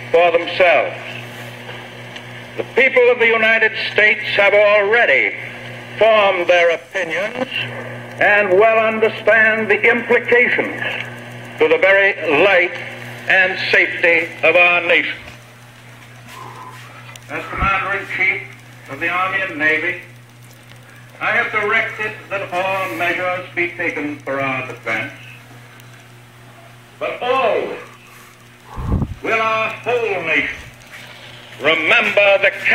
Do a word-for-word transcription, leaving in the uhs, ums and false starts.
for themselves. The people of the United States have already formed their opinions and well understand the implications to the very life and safety of our nation. As Commander-in-Chief of the Army and Navy, I have directed that all measures be taken for our defense, but always will our whole nation remember the